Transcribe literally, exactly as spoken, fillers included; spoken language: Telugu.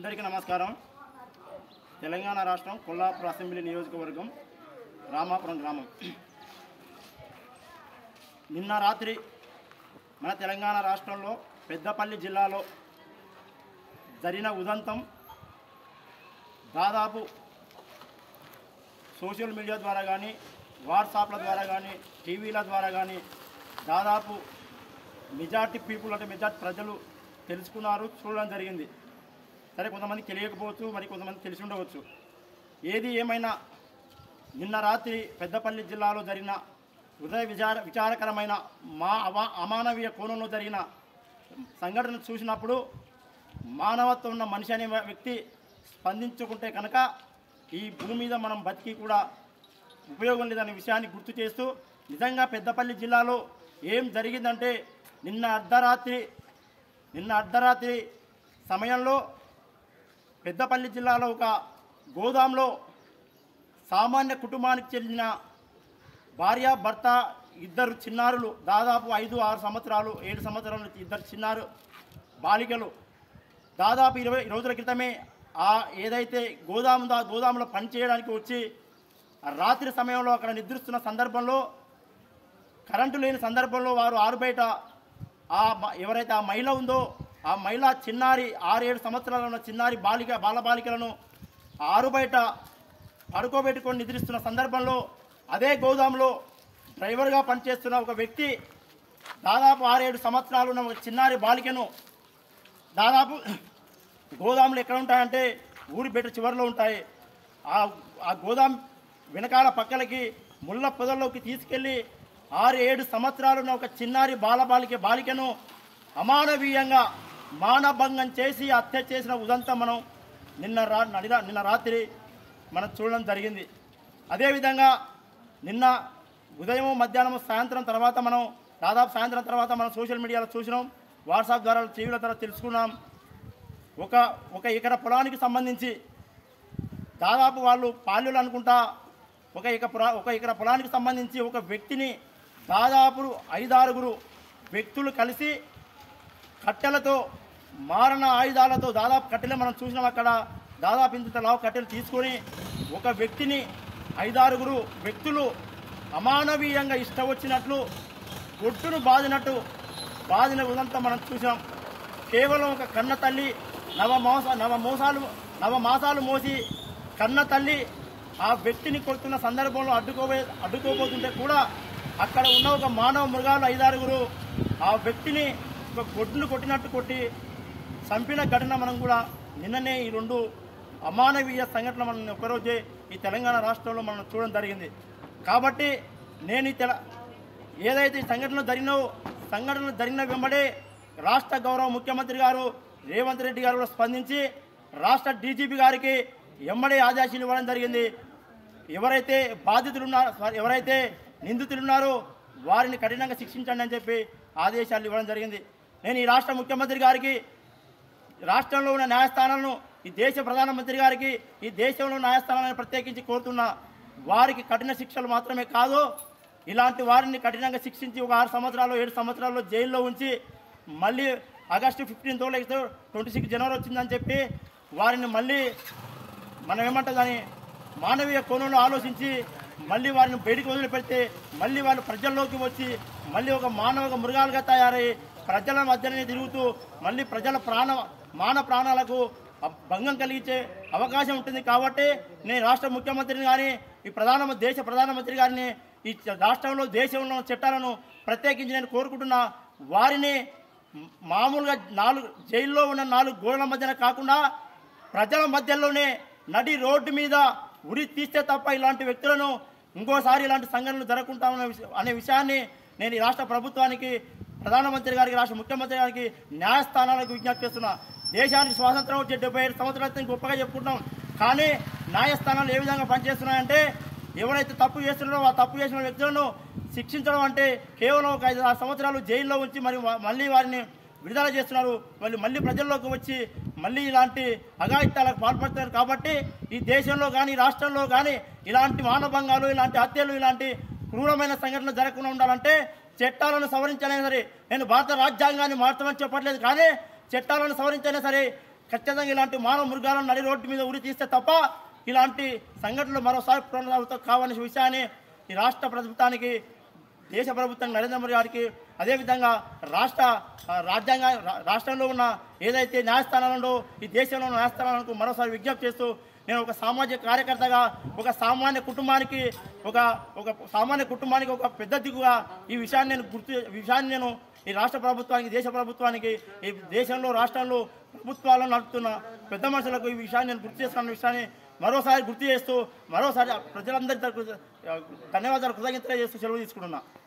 అందరికీ నమస్కారం. తెలంగాణ రాష్ట్రం కొల్లాపూర్ అసెంబ్లీ నియోజకవర్గం రామాపురం గ్రామం. నిన్న రాత్రి మన తెలంగాణ రాష్ట్రంలో పెద్దపల్లి జిల్లాలో జరిగిన ఉదంతం దాదాపు సోషల్ మీడియా ద్వారా కానీ వాట్సాప్ల ద్వారా కానీ టీవీల ద్వారా కానీ దాదాపు మెజార్టీ పీపుల్ అంటే మెజార్టీ ప్రజలు తెలుసుకున్నారు, చూడడం జరిగింది. సరే, కొంతమంది తెలియకపోవచ్చు, మరి కొంతమంది తెలిసి ఉండవచ్చు. ఏది ఏమైనా నిన్న రాత్రి పెద్దపల్లి జిల్లాలో జరిగిన హృదయ విచార విచారకరమైన మా అవా అమానవీయ కోణంలో జరిగిన సంఘటన చూసినప్పుడు మానవత్వం ఉన్న మనిషి అనే వ్యక్తి స్పందించుకుంటే కనుక ఈ భూమి మీద మనం బతికి కూడా ఉపయోగం లేదనే విషయాన్ని గుర్తు చేస్తూ, నిజంగా పెద్దపల్లి జిల్లాలో ఏం జరిగిందంటే నిన్న అర్ధరాత్రి నిన్న అర్ధరాత్రి సమయంలో పెద్దపల్లి జిల్లాలో ఒక గోదాంలో సామాన్య కుటుంబానికి చెందిన భార్య భర్త ఇద్దరు చిన్నారులు, దాదాపు ఐదు ఆరు సంవత్సరాలు ఏడు సంవత్సరాల ఇద్దరు చిన్నారు బాలికలు దాదాపు ఇరవై రోజుల క్రితమే ఆ ఏదైతే గోదాము దా గోదాములో పనిచేయడానికి వచ్చి రాత్రి సమయంలో అక్కడ నిద్రిస్తున్న సందర్భంలో కరెంటు లేని సందర్భంలో వారు ఆరు బయట ఆ ఎవరైతే ఆ మహిళ ఉందో ఆ మహిళ చిన్నారి ఆరేడు సంవత్సరాల ఉన్న చిన్నారి బాలిక బాలబాలికలను ఆరు బయట పడుకోబెట్టుకొని నిద్రిస్తున్న సందర్భంలో అదే గోదాంలో డ్రైవర్గా పనిచేస్తున్న ఒక వ్యక్తి దాదాపు ఆరేడు సంవత్సరాలు ఉన్న ఒక చిన్నారి బాలికను దాదాపు గోదాములు ఎక్కడ ఉంటాయంటే ఊరి బెట్ట చివరిలో ఉంటాయి. ఆ ఆ గోదాం వెనకాల పక్కలకి ముళ్ళ పొదల్లోకి తీసుకెళ్ళి ఆరు ఏడు సంవత్సరాలున్న ఒక చిన్నారి బాలబాలిక బాలికను అమానవీయంగా మానభంగం చేసి హత్య చేసిన ఉదంతం మనం నిన్న రా నిన్న రాత్రి మనం చూడడం జరిగింది. అదేవిధంగా నిన్న ఉదయం మధ్యాహ్నం సాయంత్రం తర్వాత మనం దాదాపు సాయంత్రం తర్వాత మనం సోషల్ మీడియాలో చూసినాం, వాట్సాప్ ద్వారా టీవీల ద్వారా తెలుసుకున్నాం. ఒక ఒక ఎకర పొలానికి సంబంధించి దాదాపు వాళ్ళు పాల్యులు అనుకుంటా ఒక ఎక ఒక ఎకర పొలానికి సంబంధించి ఒక వ్యక్తిని దాదాపు ఐదారుగురు వ్యక్తులు కలిసి కట్టెలతో మారణ ఆయుధాలతో దాదాపు కట్టెలు మనం చూసినాం. అక్కడ దాదాపు ఇంత లావు కట్టెలు తీసుకొని ఒక వ్యక్తిని ఐదారుగురు వ్యక్తులు అమానవీయంగా ఇష్టం వచ్చినట్లు గొడ్డును బాదినట్టు బాదిన ఉదంతా మనం చూసాం. కేవలం ఒక కన్న తల్లి నవమోస నవమోసాలు నవమాసాలు మోసి కన్న తల్లి ఆ వ్యక్తిని కొడుతున్న సందర్భంలో అడ్డుకోబో అడ్డుకోబోతుంటే కూడా అక్కడ ఉన్న ఒక మానవ మృగాలు ఐదారుగురు ఆ వ్యక్తిని ఒక గొడ్డును కొట్టినట్టు కొట్టి చంపిన ఘటన మనం కూడా నిన్ననే ఈ రెండు అమానవీయ సంఘటన మనం ఒకరోజే ఈ తెలంగాణ రాష్ట్రంలో మనం చూడడం జరిగింది. కాబట్టి నేను ఈ తెల ఏదైతే ఈ సంఘటనలు జరిగినో సంఘటనలు జరిగిన వెంబడే రాష్ట్ర గౌరవ ముఖ్యమంత్రి గారు రేవంత్ రెడ్డి గారు కూడా స్పందించి రాష్ట్ర డీజీపీ గారికి ఎమ్మడే ఆదేశాలు ఇవ్వడం జరిగింది. ఎవరైతే బాధితులున్నారో ఎవరైతే నిందితులున్నారో వారిని కఠినంగా శిక్షించండి అని చెప్పి ఆదేశాలు ఇవ్వడం జరిగింది. నేను ఈ రాష్ట్ర ముఖ్యమంత్రి గారికి, రాష్ట్రంలో ఉన్న న్యాయస్థానాలను, ఈ దేశ ప్రధానమంత్రి గారికి ఈ దేశంలో న్యాయస్థానాలను ప్రత్యేకించి కోరుతున్నా. వారికి కఠిన శిక్షలు మాత్రమే కాదు, ఇలాంటి వారిని కఠినంగా శిక్షించి ఒక ఆరు సంవత్సరాలు ఏడు సంవత్సరాల్లో జైల్లో ఉంచి మళ్ళీ ఆగస్టు ఫిఫ్టీన్త్ లేకపోతే ట్వంటీ సిక్స్ జనవరి వచ్చిందని చెప్పి వారిని మళ్ళీ మనం ఏమంటుందని మానవీయ కోణంలో ఆలోచించి మళ్ళీ వారిని బయటికి వదిలిపెడితే మళ్ళీ వాళ్ళు ప్రజల్లోకి వచ్చి మళ్ళీ ఒక మానవ మృగాలుగా తయారై ప్రజల మధ్యనే తిరుగుతూ మళ్ళీ ప్రజల ప్రాణ మాన ప్రాణాలకు భంగం కలిగించే అవకాశం ఉంటుంది. కాబట్టి నేను రాష్ట్ర ముఖ్యమంత్రిని కానీ ఈ ప్రధాన దేశ ప్రధానమంత్రి గారిని ఈ రాష్ట్రంలో దేశంలో చట్టాలను ప్రత్యేకించి నేను కోరుకుంటున్నా. వారిని మామూలుగా నాలుగు జైల్లో ఉన్న నాలుగు గోడల మధ్యన కాకుండా ప్రజల మధ్యలోనే నడి రోడ్డు మీద ఉరి తీస్తే తప్ప ఇలాంటి వ్యక్తులను ఇంకోసారి ఇలాంటి సంఘటనలు జరగకుండా అనే విషయాన్ని నేను ఈ రాష్ట్ర ప్రభుత్వానికి, ప్రధానమంత్రి గారికి, రాష్ట్ర ముఖ్యమంత్రి గారికి, న్యాయస్థానాలకు విజ్ఞప్తి చేస్తున్నా. దేశానికి స్వాతంత్రం వచ్చే డెబ్బై ఐదు సంవత్సరాలతో గొప్పగా చెప్పుకుంటాం, కానీ న్యాయస్థానాలు ఏ విధంగా పనిచేస్తున్నాయంటే ఎవరైతే తప్పు చేస్తున్నారో ఆ తప్పు చేసిన వ్యక్తులను శిక్షించడం అంటే కేవలం ఒక ఐదు ఆరు సంవత్సరాలు జైల్లో ఉంచి మరి మళ్ళీ వారిని విడుదల చేస్తున్నారు. వాళ్ళు మళ్ళీ ప్రజల్లోకి వచ్చి మళ్ళీ ఇలాంటి అఘాయిత్యాలకు పాల్పడుతున్నారు. కాబట్టి ఈ దేశంలో కానీ రాష్ట్రంలో కానీ ఇలాంటి మానభంగాలు, ఇలాంటి హత్యలు, ఇలాంటి క్రూరమైన సంఘటనలు జరగకుండా ఉండాలంటే చట్టాలను సవరించాలైనా సరే, నేను భారత రాజ్యాంగాన్ని మార్చమని చెప్పట్లేదు, కానీ చట్టాలను సవరించైనా సరే ఖచ్చితంగా ఇలాంటి మానవ మృగాలను నడి రోడ్డు మీద ఉరి తీస్తే తప్ప ఇలాంటి సంఘటనలు మరోసారి పునరావృతం కావనే విషయాన్ని ఈ రాష్ట్ర ప్రభుత్వానికి, దేశ ప్రభుత్వం నరేంద్ర మోడీ గారికి, అదేవిధంగా రాష్ట్ర రాజ్యాంగ రాష్ట్రంలో ఉన్న ఏదైతే న్యాయస్థానాలలో ఈ దేశంలో ఉన్న న్యాయస్థానాలకు మరోసారి విజ్ఞప్తి చేస్తూ, నేను ఒక సామాజిక కార్యకర్తగా ఒక సామాన్య కుటుంబానికి ఒక ఒక సామాన్య కుటుంబానికి ఒక పెద్ద దిగుగా ఈ విషయాన్ని నేను గుర్తు ఈ విషయాన్ని నేను ఈ రాష్ట్ర ప్రభుత్వానికి, దేశ ప్రభుత్వానికి, ఈ దేశంలో రాష్ట్రంలో ప్రభుత్వాలను నడుపుతున్న పెద్ద మనుషులకు ఈ విషయాన్ని నేను గుర్తు చేస్తున్న విషయాన్ని మరోసారి గుర్తు చేస్తూ, మరోసారి ప్రజలందరి ధన్యవాదాలు కృతజ్ఞతలు చేస్తూ సెలవు తీసుకుంటున్నా.